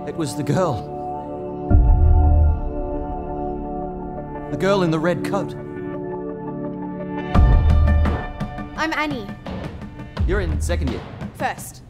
It was the girl. The girl in the red coat. I'm Annie. You're in second year. First.